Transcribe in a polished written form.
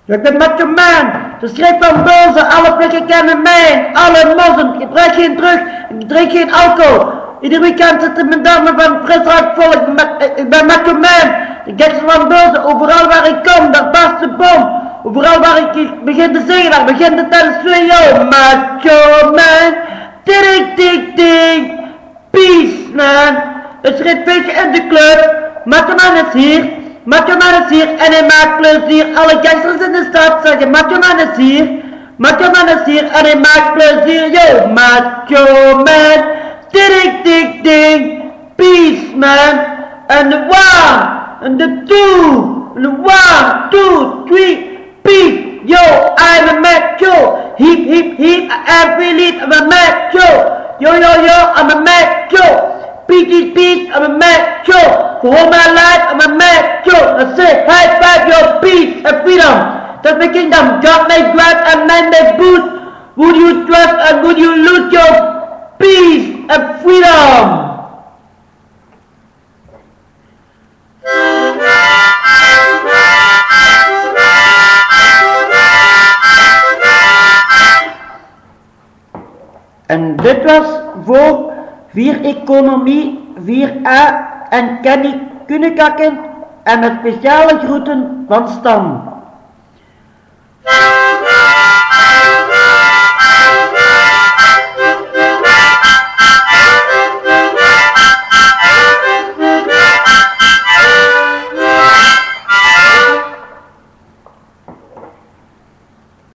Ik ben macho man. De schrik van boze, alle plekken kennen mij. Alle mossen, ik gebruik geen drugs, ik drink geen alcohol. Ieder weekend zitten mijn dames van frisdrank vol. Ik ben macho man. De gekste van boze, overal waar ik kom, daar barst de bom. Overal waar ik begin te zingen, daar begint de tellen yo, macho man. Tik tik tik. Peace man. Het schritfeestje in de club. Macho man is hier. Macho man is hier en hij maakt plezier. Alle gangsters in de stad zeggen Macho man is hier. Macho man is hier en hij maakt plezier. Yo, macho man. Tik tik tik. Peace man. And the one. And the two. And the 1, 2, 3. Peace. Yo, I'm a macho. Hip hip hip. Every lead I'm a macho. Yo yo yo, I'm a macho. Peace, peace, I'm a macho. For all my life, I'm a macho. I say, high five your peace and freedom. That's my kingdom. God may grant and man may boot. Would you trust and would you lose your peace and freedom? En dit was voor 4 Economie, 4a en Kenny Kunnekakken en met speciale groeten van Stan.